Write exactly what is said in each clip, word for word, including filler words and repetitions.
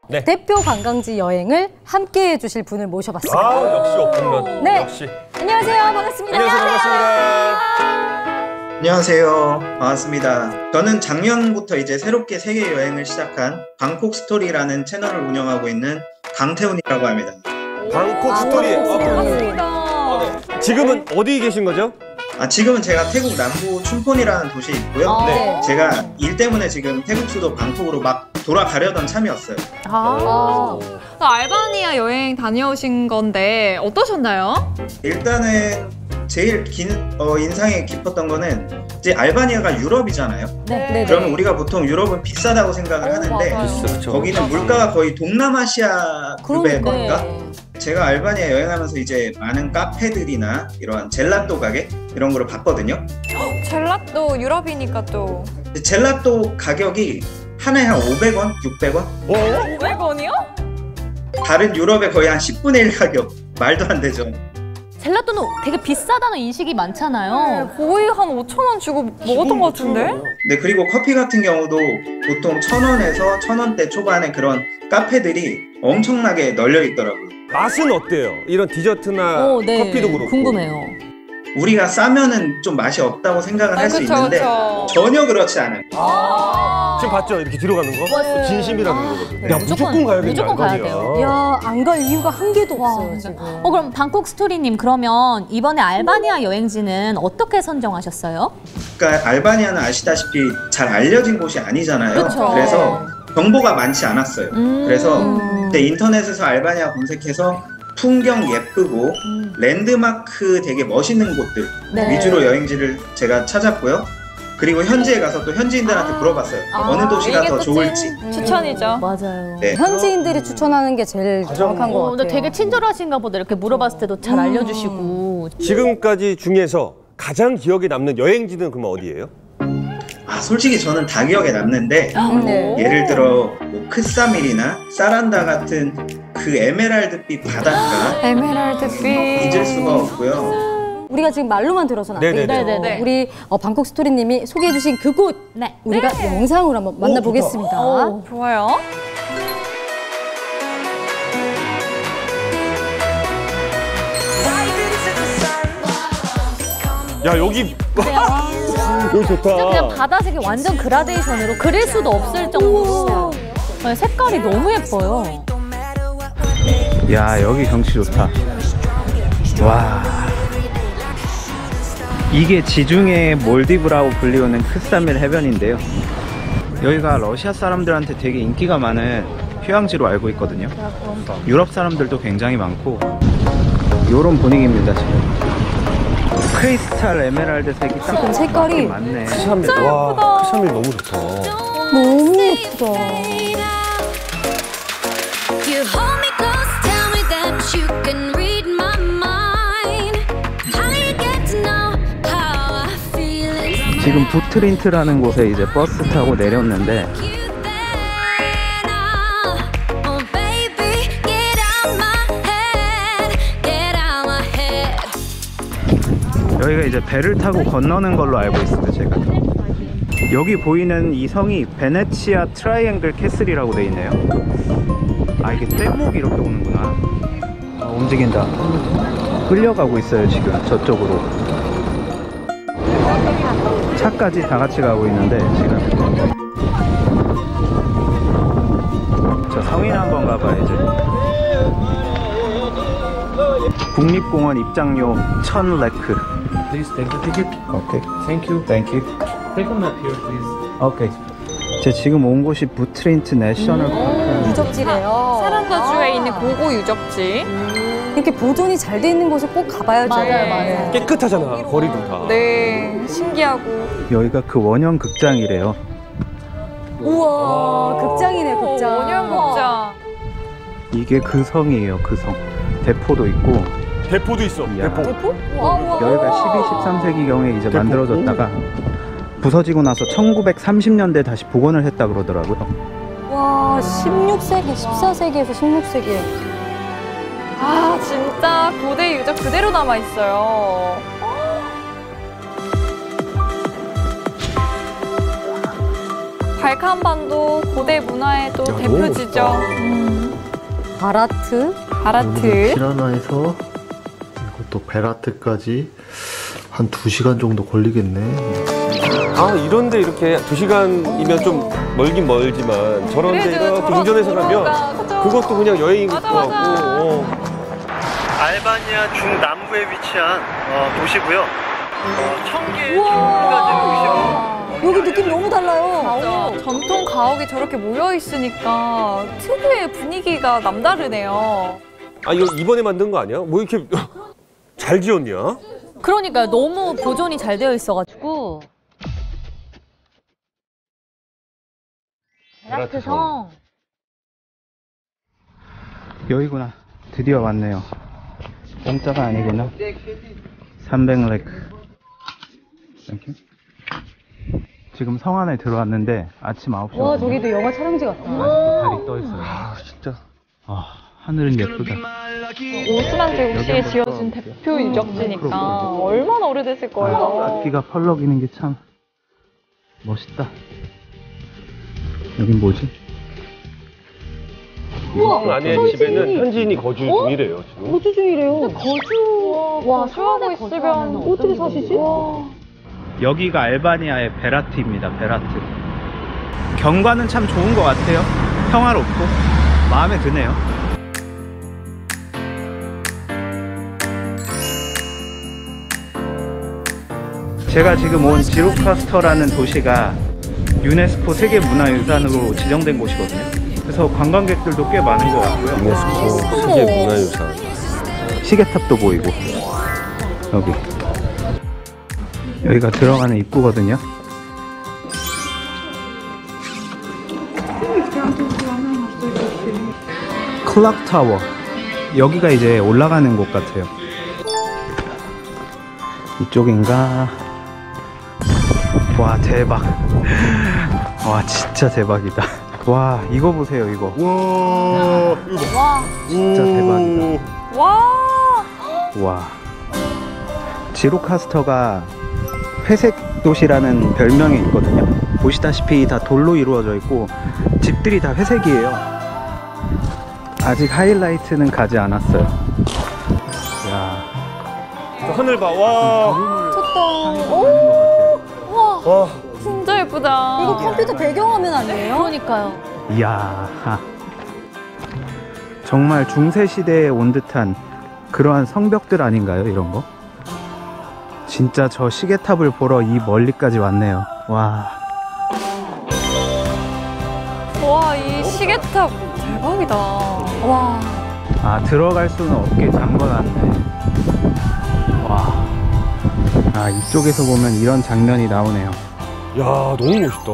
네. 대표 관광지 여행을 함께 해주실 분을 모셔봤습니다. 아, 역시 오픈런. 네. 역시. 안녕하세요. 반갑습니다. 안녕하세요. 반갑습니다. 안녕하세요. 반갑습니다. 저는 작년부터 이제 새롭게 세계 여행을 시작한 방콕 스토리라는 채널을 운영하고 있는 강태훈이라고 합니다. 방콕 아, 스토리. 방콕 스토리. 반갑습니다. 아, 네. 지금은 어디 계신 거죠? 아, 지금은 제가 태국 남부 춘폰이라는 도시에 있고요. 아, 네. 제가 일 때문에 지금 태국 수도 방콕으로 막 돌아가려던 참이었어요. 아, 알바니아 여행 다녀오신 건데 어떠셨나요? 일단은 제일 긴, 어, 인상이 깊었던 거는 이제 알바니아가 유럽이잖아요. 네. 네. 그러면 우리가 보통 유럽은 비싸다고 생각을 하는데 그렇죠. 거기는 물가가 거의 동남아시아 급의 그러니까. 거니까 제가 알바니아 여행하면서 이제 많은 카페들이나 이러한 젤라또 가게 이런 거를 봤거든요. 젤라또 유럽이니까 또 젤라또 가격이 하나에 한 오백 원, 육백 원? 오백 원이요? 다른 유럽의 거의 한 십분의 일 가격. 말도 안 되죠. 젤라또는 되게 비싸다는 인식이 많잖아요. 거의 한 오천 원 주고 먹었던 것 같은데? 네, 그리고 커피 같은 경우도 보통 천 원에서 천 원대 초반의 그런 카페들이 엄청나게 널려 있더라고요. 맛은 어때요? 이런 디저트나 오, 네. 커피도 그렇고. 궁금해요. 우리가 싸면은 좀 맛이 없다고 생각을 아, 할 수 그쵸, 있는데 그쵸. 전혀 그렇지 않아요. 아 지금 봤죠? 이렇게 뒤로 가는 거? 네. 진심이라는 아, 거거든요. 네. 야, 무조건, 무조건, 가야겠네. 무조건 가야 알바니아. 돼요. 야, 안 갈 이유가 한 개도 없어요, 와, 지금. 어, 그럼 방콕 스토리님, 그러면 이번에 알바니아 여행지는 어떻게 선정하셨어요? 그러니까 알바니아는 아시다시피 잘 알려진 곳이 아니잖아요. 그쵸. 그래서 정보가 많지 않았어요. 음. 그래서 그때 인터넷에서 알바니아 검색해서 풍경 예쁘고 음. 랜드마크 되게 멋있는 곳들 네. 위주로 여행지를 제가 찾았고요. 그리고 현지에 가서 또 현지인들한테 물어봤어요. 아, 어느 도시가 이게 더 또 좋을지. 추천이죠. 맞아요. 네. 현지인들이 추천하는 게 제일 정확한 것 어, 같아요. 근데 되게 친절하신가 보다. 이렇게 물어봤을 때도 잘 알려주시고. 지금까지 중에서 가장 기억에 남는 여행지는 그러면 어디예요? 아, 솔직히 저는 다 기억에 남는데 네. 예를 들어 뭐 크사밀이나 사란다 같은 그 에메랄드빛 바닷가 에메랄드빛. 잊을 수가 없고요. 우리가 지금 말로만 들어서는 안 네네네. 되겠죠. 네네네. 우리 어, 방콕 스토리님이 소개해주신 그곳 네. 우리가 영상으로 한번 만나보겠습니다. 오. 좋아요. 야, 여기. 여기 좋다. 진짜 그냥 바다색이 완전 그라데이션으로 그릴 수도 없을 정도로 네, 색깔이 너무 예뻐요. 야, 여기 경치 좋다. 와, 이게 지중해 몰디브라고 불리우는 크사밀 해변인데요. 여기가 러시아 사람들한테 되게 인기가 많은 휴양지로 알고 있거든요. 유럽 사람들도 굉장히 많고 요런 분위기입니다. 지금 크리스탈 에메랄드 색이 딱 지금 색깔이 맞네. 크샤밀. 와, 크샤밀 너무 좋다. 너무 예쁘다. You hold me close, tell me that you can read my mind. How do you get to know how I feel inside? 지금 부트린트라는 곳에 이제 버스 타고 내렸는데 You there now. Oh baby, get out my head, get out my head. 여기가 이제 배를 타고 건너는 걸로 알고 있어요. 제가 여기 보이는 이 성이 베네치아 트라이앵글 캐슬이라고 돼 있네요. 아, 이게 떼목이 이렇게 오는구나. 아, 움직인다. 끌려가고 있어요 지금 저쪽으로. 차까지 다 같이 가고 있는데 지금 저 성인 한번 가봐야지. 국립공원 입장료 천 레크. Please take the ticket. 오케이. Thank you. Thank you. Take a map here, please. 오케이. 제가 지금 온 곳이 부트린트 내셔널 파크. 유적지래요. 사란다주에 있는 고고 유적지. 이렇게 보존이 잘 돼 있는 곳에 꼭 가봐야죠. 맞아요, 맞아요. 깨끗하잖아, 거리도 다. 네, 신기하고. 여기가 그 원형 극장이래요. 우와, 극장이네, 극장. 원형 극장. 이게 그 성이에요, 그 성. 대포도 있고. 대포도 있어. 이야. 대포. 대포? 와, 우와. 여기가 십이, 십삼 세기경에 이제 대포? 만들어졌다가 부서지고 나서 천구백삼십 년대에 다시 복원을 했다 그러더라고요. 와, 십육 세기, 십사 세기에서 십육 세기에. 아, 진짜 고대 유적 그대로 남아있어요. 발칸반도 고대 문화의 또 너무 대표지죠. 멋있다. 음. 바라트. 바라트. 티라나에서 이것도 베라트까지 한 두 시간 정도 걸리겠네. 아 이런데 이렇게 두 시간이면 좀 멀긴 멀지만 저런데 그래도 이렇게 저런 운전해서 도로가, 가면 그죠? 그것도 그냥 여행인 것 맞아, 맞아. 같고. 어. 알바니아 중남부에 위치한 어, 도시고요. 어, 청계 중부까지 도시고. 여기 느낌 너무 달라요. 진짜 전통 가옥이 저렇게 모여 있으니까 특유의 분위기가 남다르네요. 아 이거 이번에 만든 거 아니야? 뭐 이렇게 잘 지었냐? 그러니까요. 너무 보존이 잘 되어 있어가지고. 베라트 성. 여기구나. 드디어 왔네요. 공짜가 아니구나. 삼백 레크. 땡큐. 지금 성 안에 들어왔는데 아침 아홉 시. 와, 저기도 영화 촬영지 같다. 달이 떠 있어요. 아, 진짜. 아, 하늘은 예쁘다. 오스만 제국 시에 지어진 대표 유적지니까 얼마나 오래됐을 거예요. 악기가 펄럭이는 게 참 멋있다. 여긴 뭐지? 성 안에 집에는 현지인이 거주 중이래요 지금. 거주 중이래요. 거주. 와, 수하고 있으면 어떻게 사시지? 여기가 알바니아의 베라트입니다. 베라트. 경관은 참 좋은 것 같아요. 평화롭고 마음에 드네요. 제가 지금 온 지로카스터라는 도시가 유네스코 세계문화유산으로 지정된 곳이거든요. 그래서 관광객들도 꽤 많은 것 같고요. 유네스코 세계문화유산. 시계탑도 보이고. 여기 여기가 들어가는 입구거든요. 클락타워. 여기가 이제 올라가는 곳 같아요. 이쪽인가? 와 대박. 와 진짜 대박이다. 와 이거 보세요 이거. 와 이거 와. 진짜 대박이다. 와. 와. 지로카스터가 회색 도시라는 별명이 있거든요. 보시다시피 다 돌로 이루어져 있고 집들이 다 회색이에요. 아직 하이라이트는 가지 않았어요. 야. 저 하늘 봐. 와. 좋다. 와. 와. 진짜 예쁘다. 이거 컴퓨터 배경화면 아니에요? 그러니까요. 이야. 정말 중세 시대에 온 듯한 그러한 성벽들 아닌가요, 이런 거? 진짜 저 시계탑을 보러 이 멀리까지 왔네요. 와. 와, 이 시계탑 대박이다. 와. 아, 들어갈 수는 없게 잠궈놨네. 와. 아, 이쪽에서 보면 이런 장면이 나오네요. 야 너무 멋있다.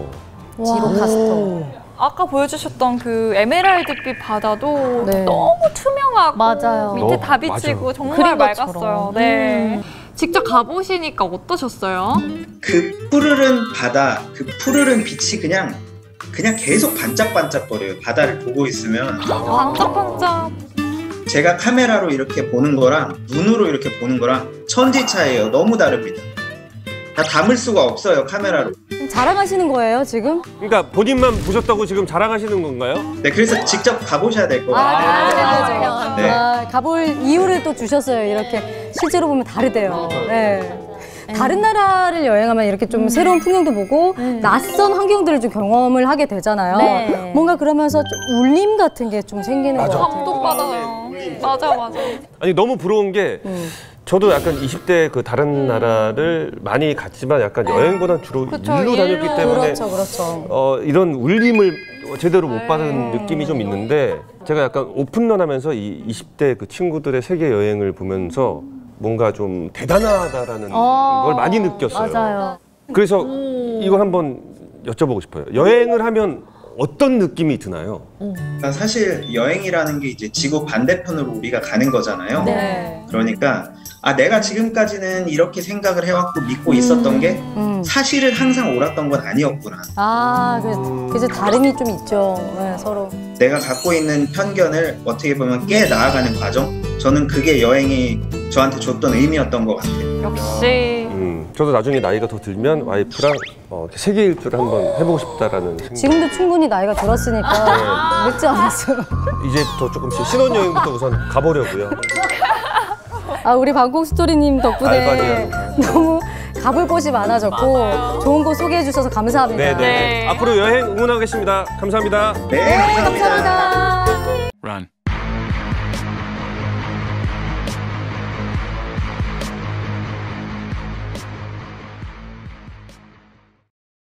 지로카스터. 아까 보여주셨던 그 에메랄드빛 바다도 네. 너무 투명하고 맞아요. 밑에 어, 다 비치고 맞아요. 정말 그린 맑았어요. 것처럼. 네. 음. 직접 가보시니까 어떠셨어요? 그 푸르른 바다, 그 푸르른 빛이 그냥 그냥 계속 반짝반짝거려요. 바다를 보고 있으면. 반짝반짝. 제가 카메라로 이렇게 보는 거랑 눈으로 이렇게 보는 거랑 천지 차이예요. 너무 다릅니다. 다 담을 수가 없어요, 카메라로. 자랑하시는 거예요, 지금? 그러니까 본인만 보셨다고 지금 자랑하시는 건가요? 네, 그래서 직접 가보셔야 될 것 같아요. 아, 네. 아, 가볼 이유를 또 주셨어요. 이렇게 실제로 보면 다르대요. 네. 다른 나라를 여행하면 이렇게 좀 새로운 풍경도 보고 낯선 환경들을 좀 경험을 하게 되잖아요. 네. 뭔가 그러면서 좀 울림 같은 게 좀 생기는 것 같아요. 감동받아요. 맞아, 맞아. 아니 너무 부러운 게 음. 저도 약간 이십 대 그 다른 나라를 많이 갔지만 약간 여행보다 주로 그쵸, 일로 다녔기 일로. 때문에 그렇죠, 그렇죠. 어, 이런 울림을 제대로 못 네. 받은 느낌이 좀 있는데 제가 약간 오픈런 하면서 이 이십 대 그 친구들의 세계 여행을 보면서 뭔가 좀 대단하다라는 어, 걸 많이 느꼈어요. 맞아요. 그래서 이걸 한번 여쭤보고 싶어요. 여행을 하면 어떤 느낌이 드나요? 그러니까 사실 여행이라는 게 이제 지구 반대편으로 우리가 가는 거잖아요. 네. 그러니까 아 내가 지금까지는 이렇게 생각을 해왔고 믿고 있었던 게 음. 사실은 항상 옳았던 건 아니었구나. 아, 그, 그래서 다름이 좀 있죠. 네, 서로. 내가 갖고 있는 편견을 어떻게 보면 깨 나아가는 과정. 저는 그게 여행이 저한테 줬던 의미였던 것 같아요. 역시. 음, 저도 나중에 나이가 더 들면 와이프랑 어, 이렇게 세계 일주를 한번 해보고 싶다라는 생각. 지금도 충분히 나이가 들었으니까 늦지 않았어요. 이제부터 조금씩 신혼여행부터 우선 가보려고요. 아, 우리 방콕 스토리님 덕분에 알바니아. 너무 가볼 곳이 많아졌고 좋은 곳 소개해 주셔서 감사합니다. 네네. 네. 앞으로 여행 응원하겠습니다. 감사합니다. 네, 감사합니다. 감사합니다.